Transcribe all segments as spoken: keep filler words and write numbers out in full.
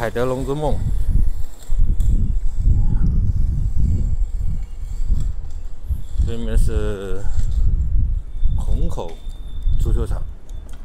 凯德龙之梦。对面是虹口足球场。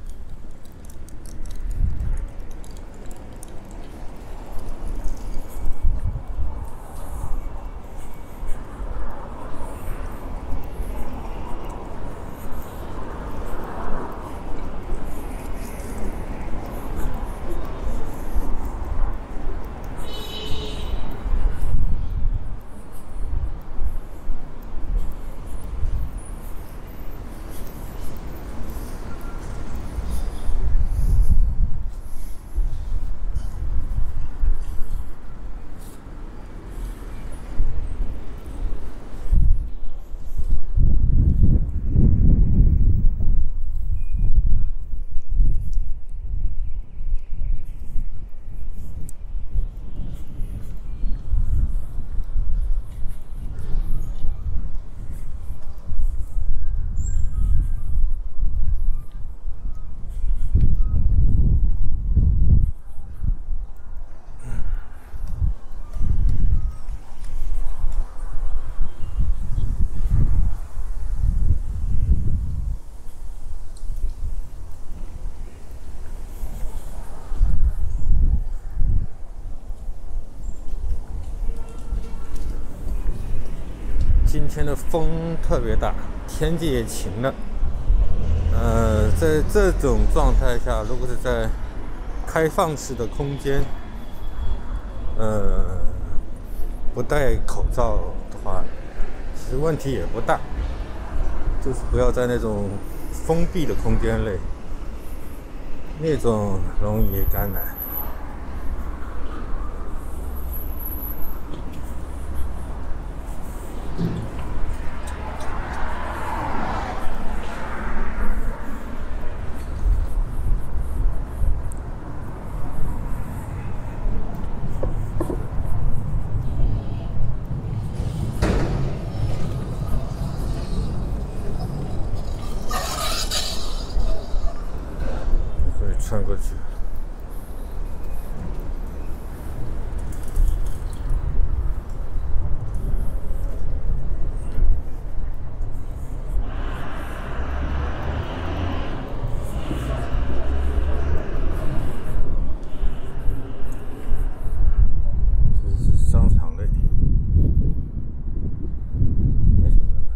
今天的风特别大，天气也晴了。呃，在这种状态下，如果是在开放式的空间，呃，不戴口罩的话，其实问题也不大，就是不要在那种封闭的空间内，那种容易感染。穿过去。这是商场内，没什么人。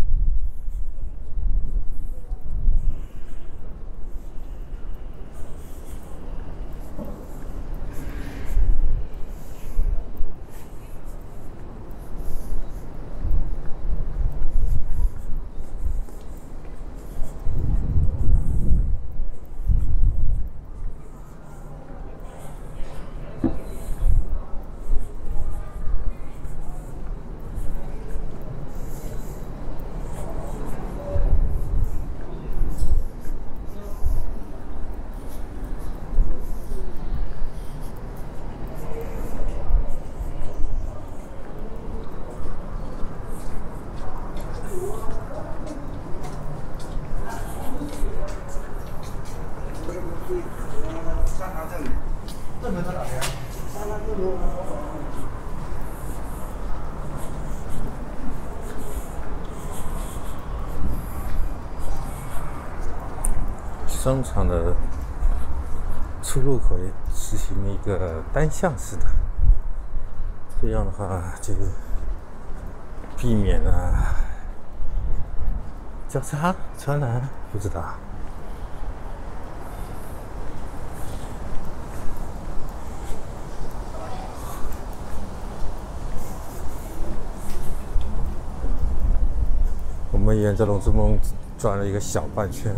商场的出入口也实行了一个单向式的，这样的话就避免了交叉传染，不知道。我们沿着龙之梦转了一个小半圈。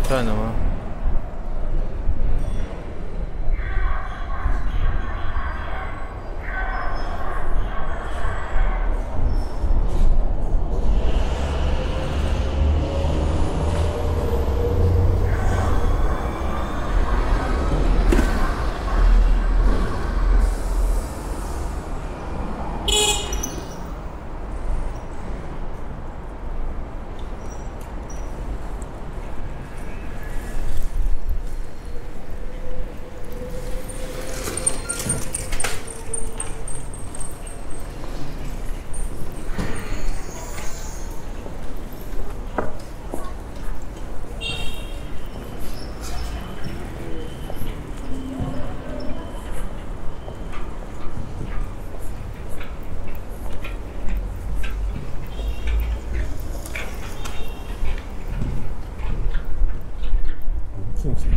算了吗？进去。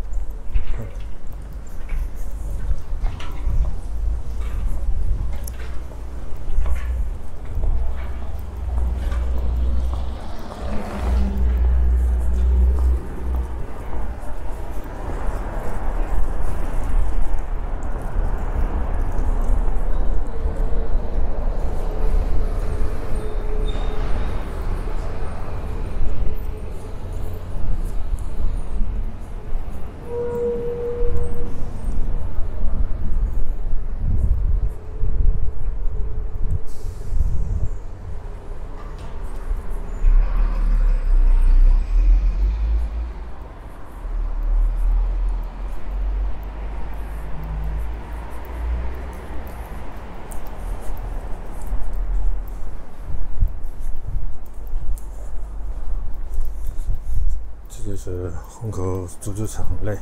这就是虹口足球场内。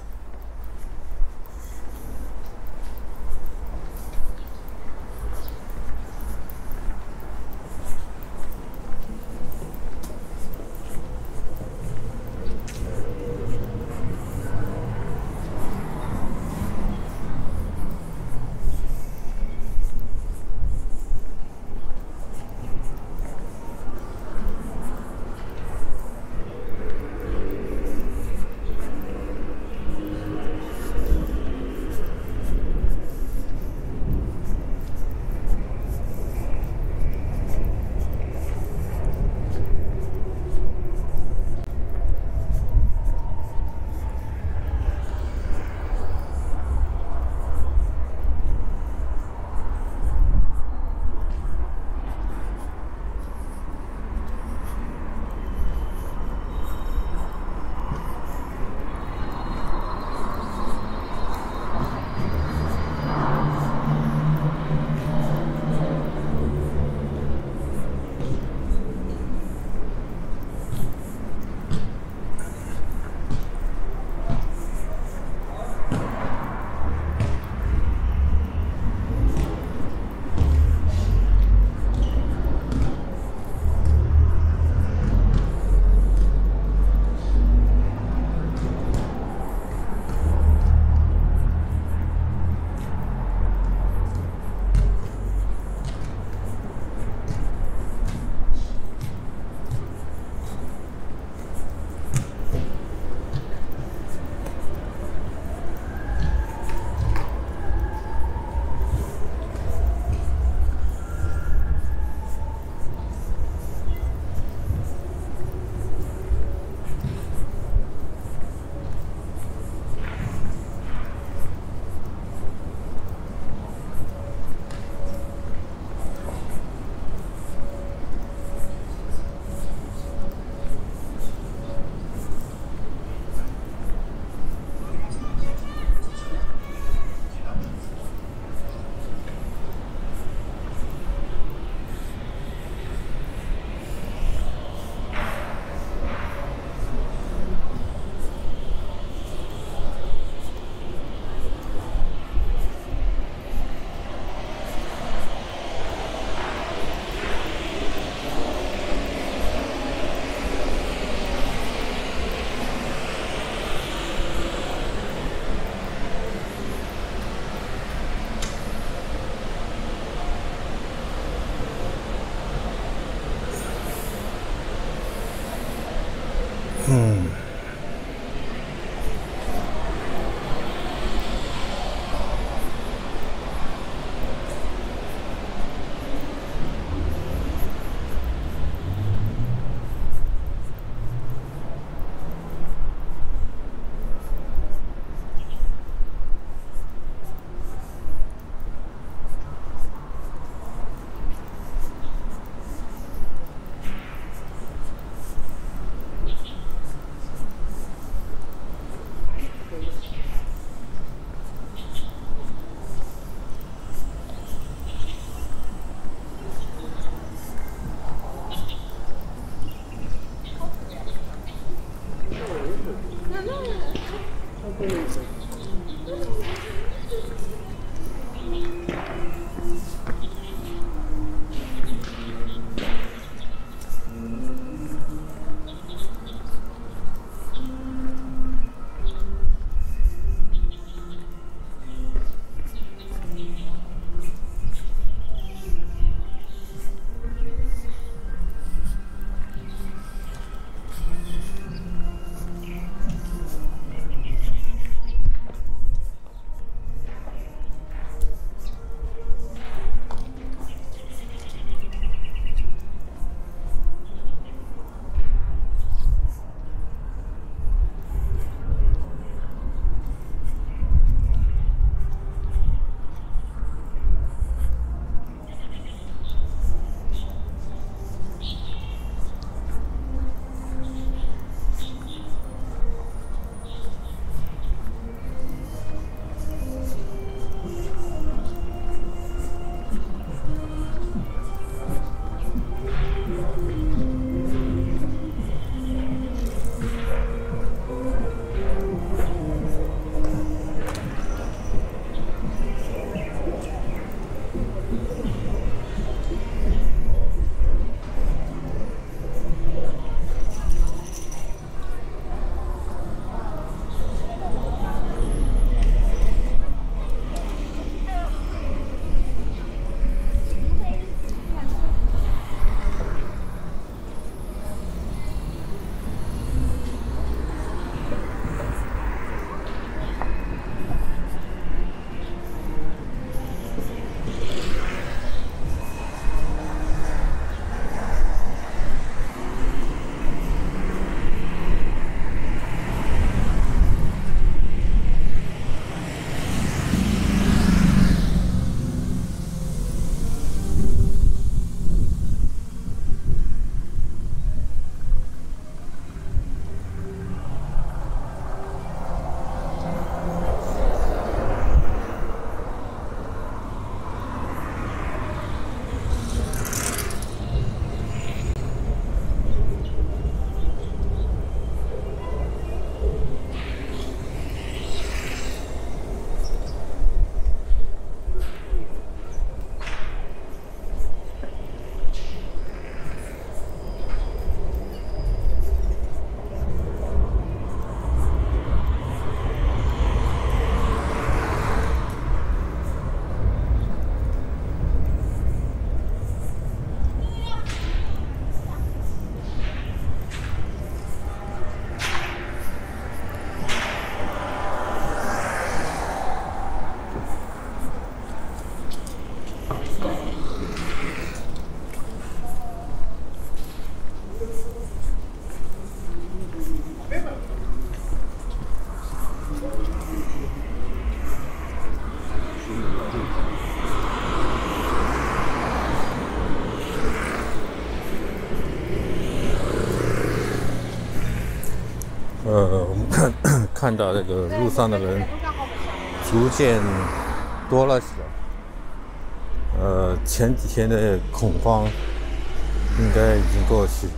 看到这个路上的人逐渐多了起来。呃，前几天的恐慌应该已经过去，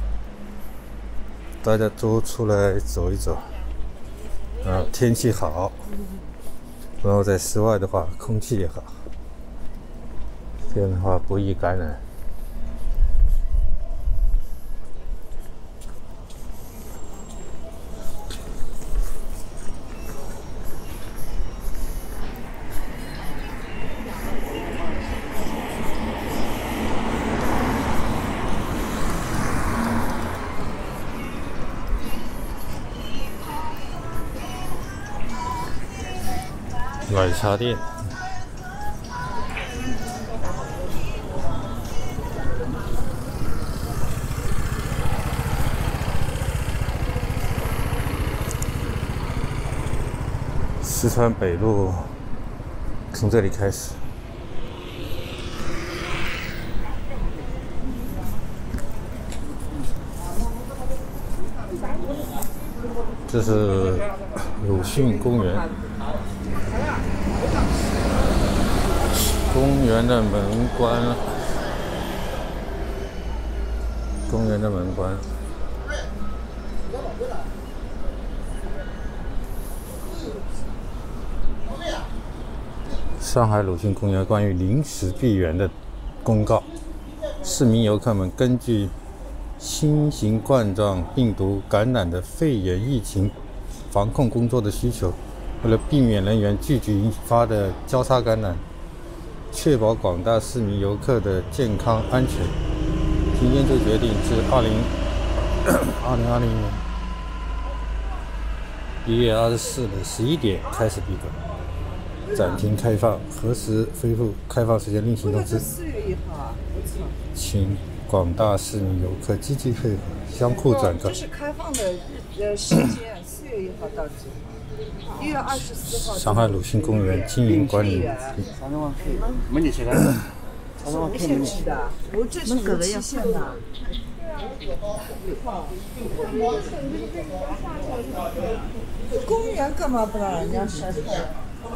大家都出来走一走。啊，天气好，然后在室外的话，空气也好，这样的话不易感染。奶茶店，四川北路从这里开始。这是鲁迅公园。公园的门关了，公园的门关了。上海鲁迅公园关于临时闭园的公告，市民游客们根据新型冠状病毒感染的肺炎疫情防控工作的需求，为了避免人员聚集引发的交叉感染，确保广大市民游客的健康安全，今天就决定自二零二零二零年一月二十四日十一点开始闭馆，暂停开放，何时恢复开放时间另行通知。四月一号啊，请广大市民游客积极配合，相互转告。 这是开放的日呃时间，四月一号到几号？一月二十四号。 上海鲁迅公园经营管理。 三十万配，没你钱的。三十万配没你钱的。我这是无期限的。公园干嘛不让人家晒太阳？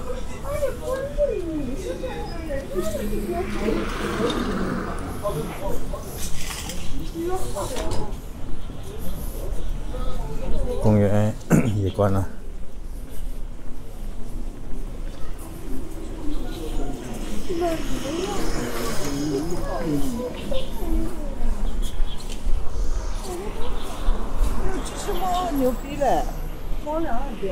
公园也关了。 这只猫牛逼嘞，猫两万多。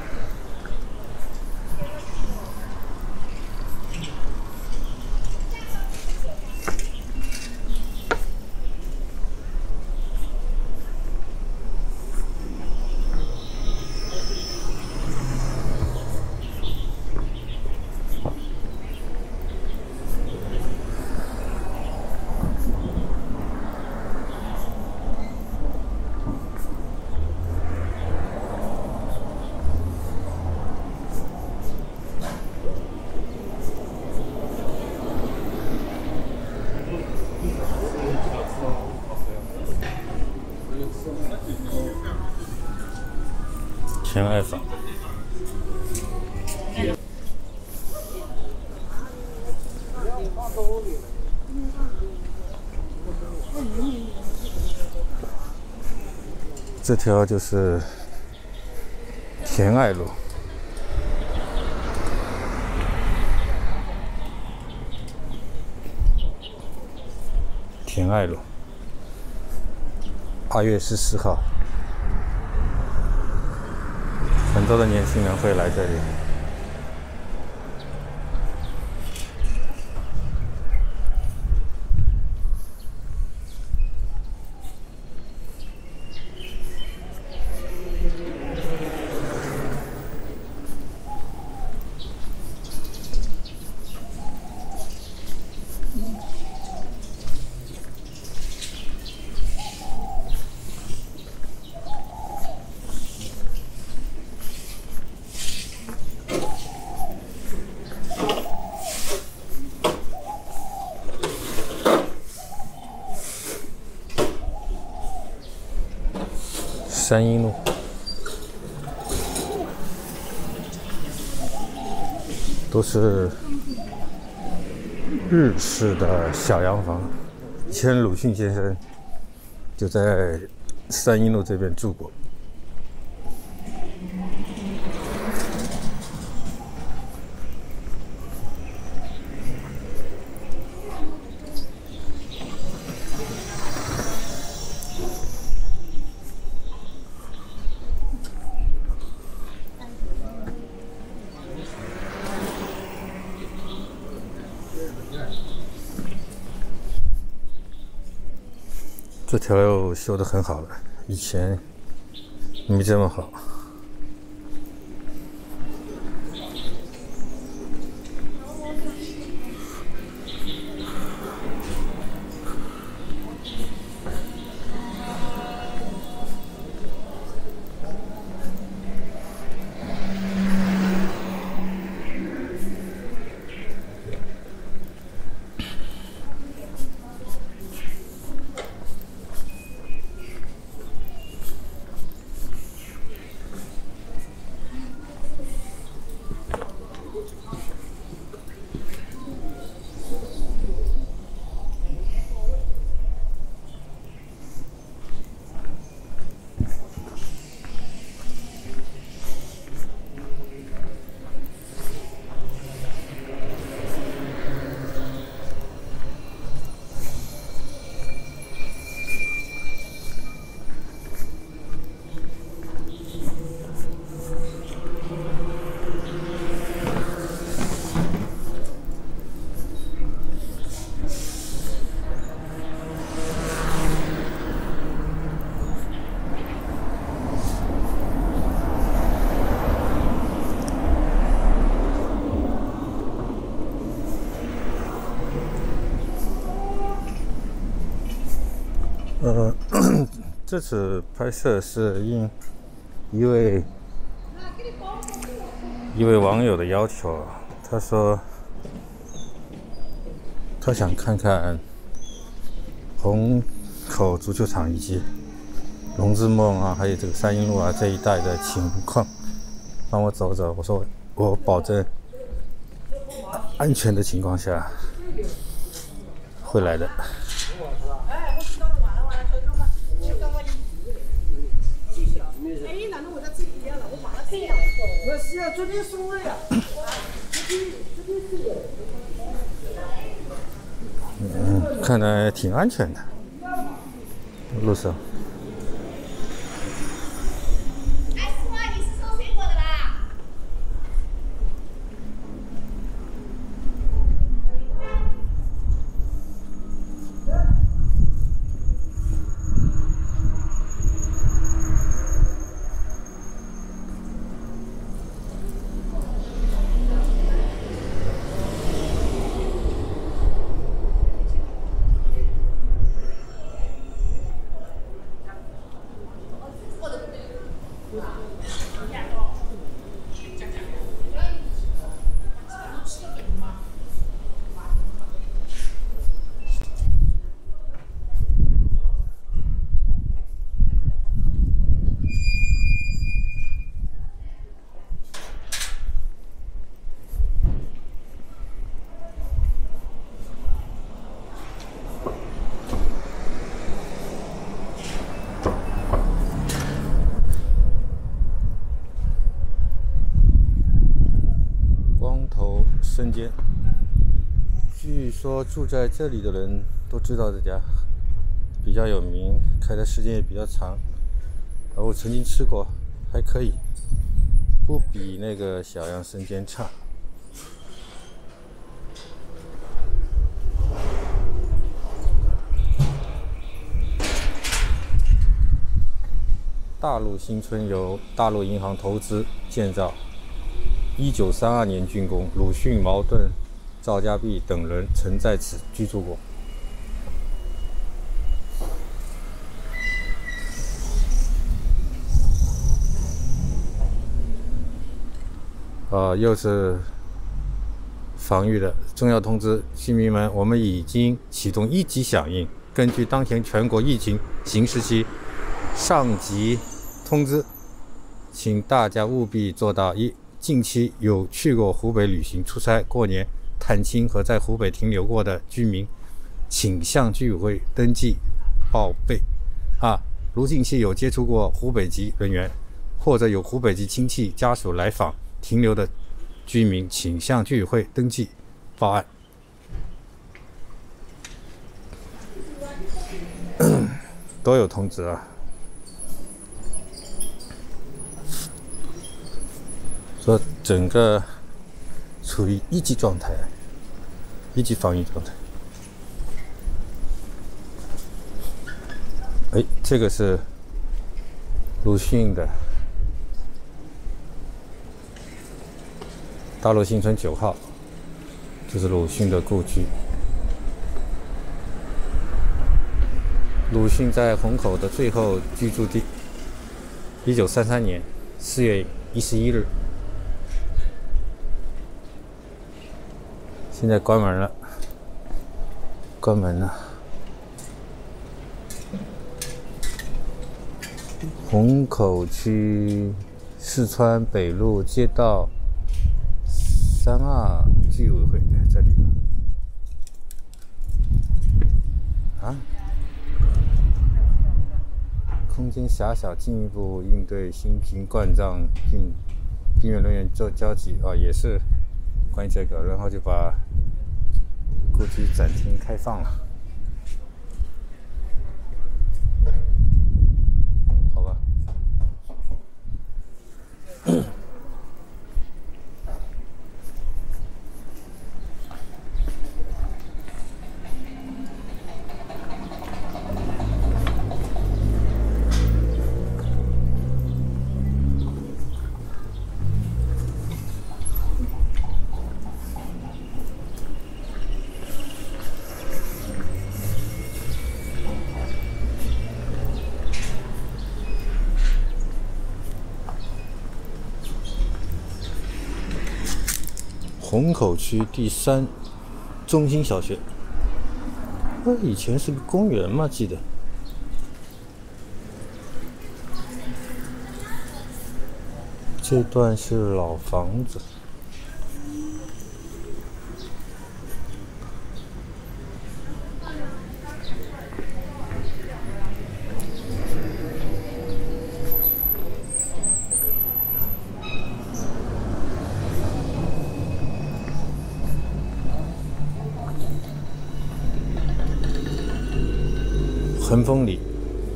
前爱坊。这条就是田爱路。田爱路，二月十四号。很多的年轻人会来这里。山阴路， 都是日式的小洋房。以前鲁迅先生就在三阴路这边住过。这条路修得很好了，以前没这么好。呃，这次拍摄是应一位一位网友的要求，他说他想看看虹口足球场以及龙之梦啊，还有这个三阴路啊这一带的情况，帮我走走。我说我保证安全的情况下会来的。 我是啊，昨天送了呀。 嗯，看来挺安全的，路上。 哎，师傅，你是收水果的吧？ 生煎，据说住在这里的人都知道这家，比较有名，开的时间也比较长。而我曾经吃过，还可以，不比那个小杨生煎差。大陆新村由大陆银行投资建造。一九三二年竣工，鲁迅、茅盾、赵家弼等人曾在此居住过。啊，又是防御的重要通知，居民们，我们已经启动一级响应。根据当前全国疫情形势期上级通知，请大家务必做到一。 近期有去过湖北旅行、出差、过年、探亲和在湖北停留过的居民，请向居委会登记报备。啊，如近期有接触过湖北籍人员，或者有湖北籍亲戚家属来访停留的居民，请向居委会登记报案。都有通知啊，说整个处于一级状态，一级防疫状态。哎，这个是鲁迅的大陆新村九号，这是鲁迅的故居。鲁迅在虹口的最后居住地，一九三三年四月一十一日。现在关门了，关门了。虹口区四川北路街道三二居委会这里啊。空间狭小，进一步应对新型冠状病病原人员做交集啊，也是关于这个，然后就把故居暂停开放了。好吧。虹口区第三中心小学，那以前是个公园嘛，记得。这段是老房子。恒丰里，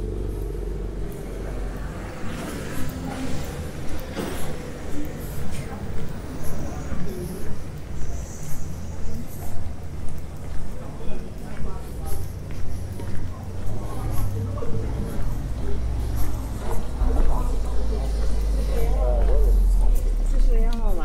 这是烟号吗？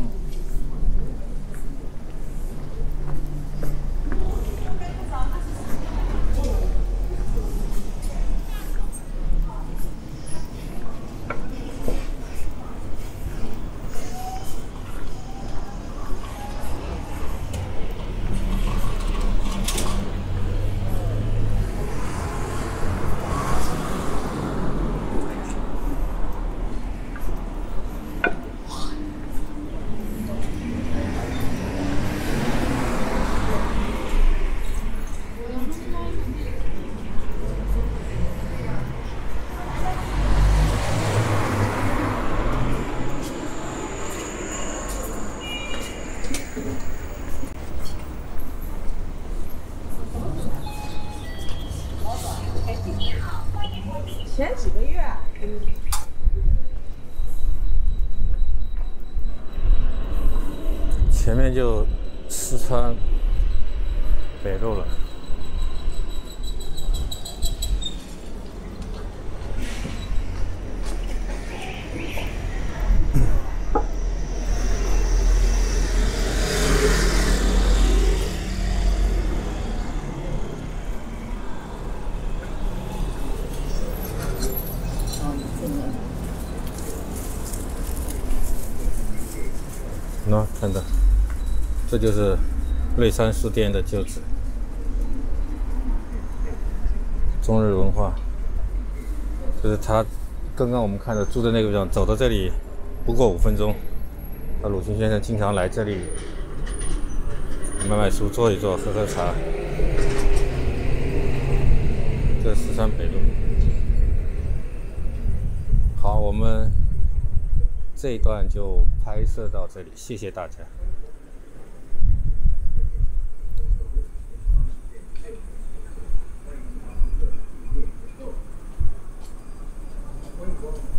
前几个月，嗯， 前面就四川北路了。喏，看到，这就是瑞山书店的旧址，中日文化。就是他刚刚我们看的住的那个地方，走到这里不过五分钟， 那鲁迅先生经常来这里买买书、坐一坐、喝喝茶。这是四川北路。好，我们这一段就拍摄到这里，谢谢大家。 Thank you.